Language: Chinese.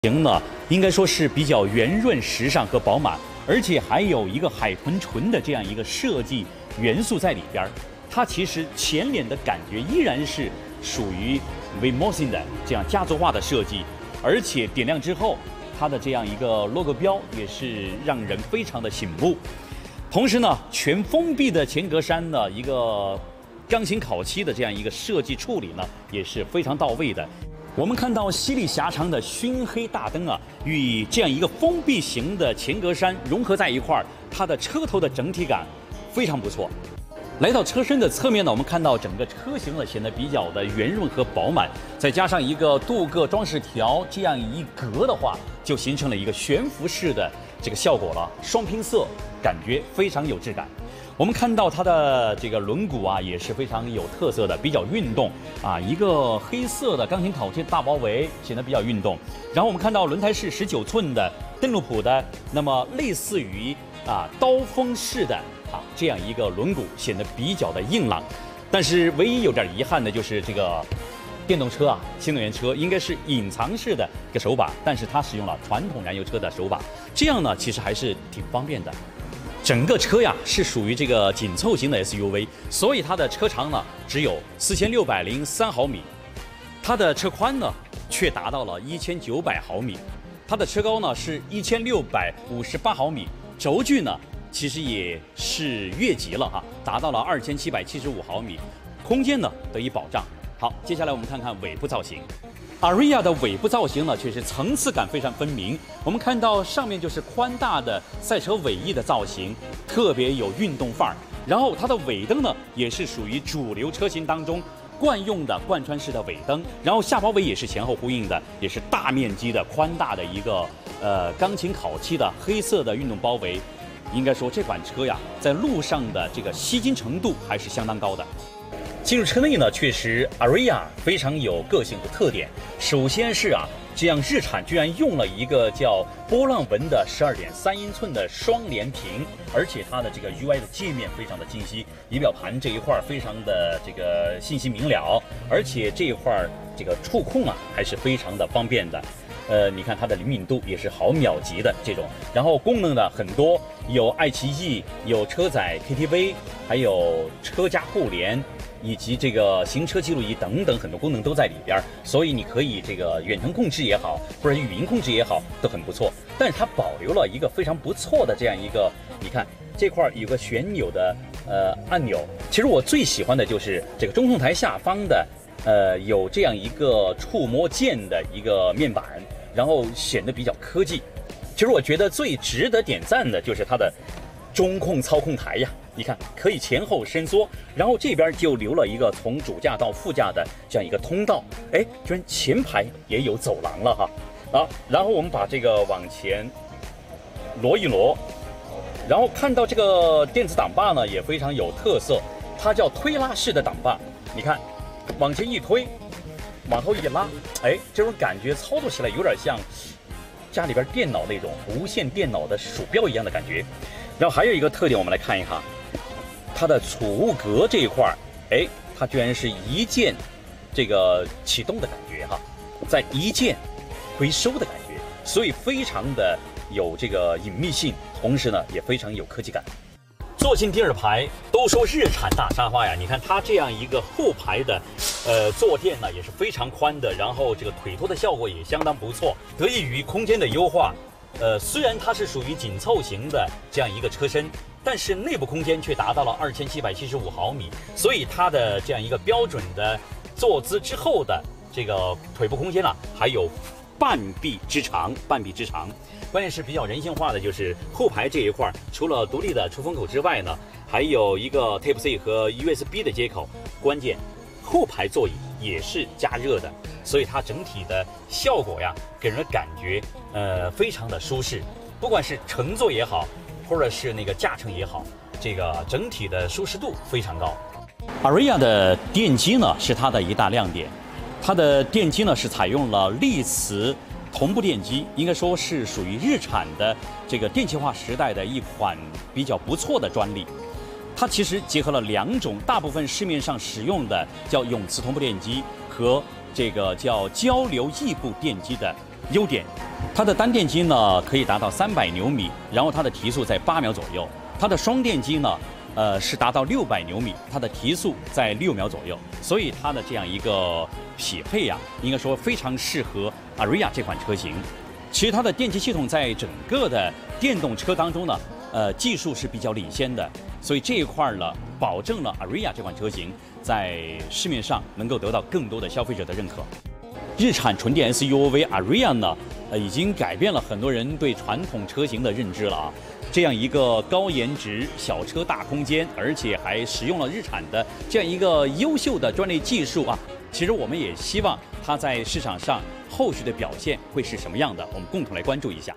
型呢，应该说是比较圆润、时尚和饱满，而且还有一个海豚唇的这样一个设计元素在里边。它其实前脸的感觉依然是属于 Vimosin 的这样家族化的设计，而且点亮之后，它的这样一个 logo 标也是让人非常的醒目。同时呢，全封闭的前格栅呢，一个钢琴烤漆的这样一个设计处理呢，也是非常到位的。我们看到犀利狭长的熏黑大灯啊，与这样一个封闭型的前格栅融合在一块儿，它的车头的整体感非常不错。来到车身的侧面呢，我们看到整个车型呢显得比较的圆润和饱满，再加上一个镀铬装饰条这样一格的话，就形成了一个悬浮式的这个效果了。双拼色感觉非常有质感。我们看到它的这个轮毂啊，也是非常有特色的，比较运动啊，一个黑色的钢琴烤漆大包围，显得比较运动。然后我们看到轮胎是19寸的邓禄普的，那么类似于刀锋式的这样一个轮毂，显得比较的硬朗。但是唯一有点遗憾的就是这个电动车新能源车应该是隐藏式的一个手把，但是它使用了传统燃油车的手把，这样呢其实还是挺方便的。整个车呀是属于这个紧凑型的 SUV， 所以它的车长呢只有4603毫米，它的车宽呢却达到了1900毫米，它的车高呢是1658毫米，轴距呢其实也是越级了达到了2775毫米，空间呢得以保障。好，接下来我们看看尾部造型。Ariya 的尾部造型呢，却是层次感非常分明。我们看到上面就是宽大的赛车尾翼的造型，特别有运动范儿。然后它的尾灯呢，也是属于主流车型当中惯用的贯穿式的尾灯。然后下包围也是前后呼应的，也是大面积的宽大的一个钢琴烤漆的黑色的运动包围。应该说这款车呀，在路上的这个吸睛程度还是相当高的。进入车内呢，确实 Ariya 非常有个性和特点。首先是这样日产居然用了一个叫波浪纹的12.3英寸的双联屏，而且它的这个 UI 的界面非常的清晰，仪表盘这一块非常的这个信息明了，而且这一块这个触控还是非常的方便的。你看它的灵敏度也是毫秒级的这种，然后功能呢很多，有爱奇艺，有车载 KTV， 还有车家互联，以及这个行车记录仪等等很多功能都在里边，所以你可以这个远程控制也好，或者语音控制也好，都很不错。但是它保留了一个非常不错的这样一个，你看这块有个旋钮的按钮。其实我最喜欢的就是这个中控台下方的有这样一个触摸键的一个面板，然后显得比较科技。其实我觉得最值得点赞的就是它的中控操控台呀，你看可以前后伸缩，然后这边就留了一个从主驾到副驾的这样一个通道，居然前排也有走廊了然后我们把这个往前挪一挪，然后看到这个电子挡把呢也非常有特色，它叫推拉式的挡把，你看往前一推，往后一拉，这种感觉操作起来有点像家里边电脑那种无线电脑的鼠标一样的感觉。然后还有一个特点，我们来看一下它的储物格这一块，它居然是一键这个启动的感觉在一键回收的感觉，所以非常的有这个隐秘性，同时呢也非常有科技感。坐进第二排，都说日产大沙发呀，你看它这样一个后排的坐垫呢也是非常宽的，然后这个腿托的效果也相当不错，得益于空间的优化。虽然它是属于紧凑型的这样一个车身，但是内部空间却达到了2775毫米，所以它的这样一个标准的坐姿之后的这个腿部空间还有半臂之长。关键是比较人性化的就是后排这一块，除了独立的出风口之外呢，还有一个 Type-C 和 USB 的接口，关键后排座椅也是加热的，所以它整体的效果给人的感觉非常的舒适，不管是乘坐也好，或者是那个驾乘也好，这个整体的舒适度非常高。Ariya 的电机呢是它的一大亮点，它的电机呢是采用了力磁同步电机，应该说是属于日产的这个电气化时代的一款比较不错的专利。它其实结合了两种大部分市面上使用的叫永磁同步电机和这个叫交流异步电机的优点， 它的单电机呢可以达到300牛米，然后它的提速在8秒左右。它的双电机呢，是达到600牛米，它的提速在6秒左右。所以它的这样一个匹配呀，应该说非常适合 Ariya 这款车型。其实它的电机系统在整个的电动车当中呢，技术是比较领先的，所以这一块呢，保证了 Ariya 这款车型在市面上能够得到更多的消费者的认可。日产纯电 SUV Ariya 呢，已经改变了很多人对传统车型的认知了啊。这样一个高颜值、小车大空间，而且还使用了日产的这样一个优秀的专利技术啊。其实我们也希望它在市场上后续的表现会是什么样的，我们共同来关注一下。